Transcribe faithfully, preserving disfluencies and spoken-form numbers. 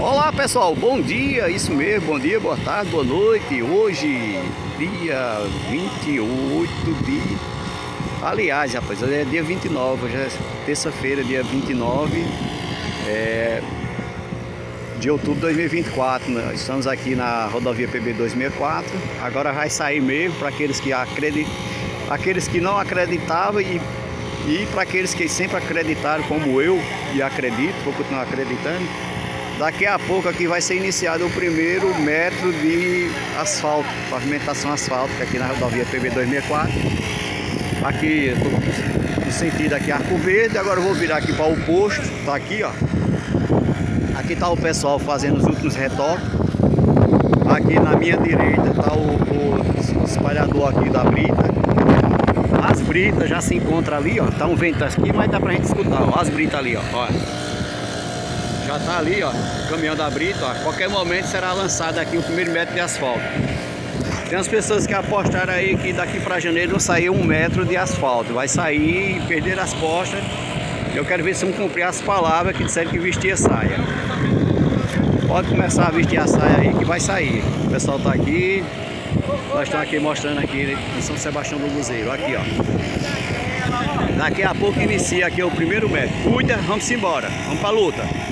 Olá pessoal, bom dia, isso mesmo, bom dia, boa tarde, boa noite. Hoje, dia vinte e oito de... Aliás, rapaz, hoje é dia vinte e nove, hoje é terça-feira, dia vinte e nove é... de outubro de dois mil e vinte e quatro. Nós estamos aqui na rodovia P B duzentos e sessenta e quatro. Agora vai sair mesmo para aqueles que acreditam, aqueles que não acreditavam e, e para aqueles que sempre acreditaram, como eu, e acredito, vou continuar acreditando. Daqui a pouco aqui vai ser iniciado o primeiro metro de asfalto, pavimentação asfáltica aqui na rodovia P B duzentos e sessenta e quatro. Aqui, eu tô no sentido aqui Arco Verde. Agora eu vou virar aqui para o posto, tá aqui, ó. Aqui tá o pessoal fazendo os últimos retoques. Aqui na minha direita tá o, o espalhador aqui da brita. As britas já se encontram ali, ó. Tá um vento aqui, mas dá pra gente escutar, ó. As britas ali, ó. Olha. Já tá ali, ó, o caminhão da brita, ó. A qualquer momento será lançado aqui o primeiro metro de asfalto. Tem as pessoas que apostaram aí que daqui para janeiro não saiu um metro de asfalto. Vai sair e perder as postas. Eu quero ver se vão cumprir as palavras que disseram que vestia saia. Pode começar a vestir a saia aí que vai sair. O pessoal tá aqui. Nós estamos aqui mostrando aqui em São Sebastião do Buzeiro. Aqui, ó. Daqui a pouco inicia aqui o primeiro metro. Cuida, vamos embora. Vamos pra luta.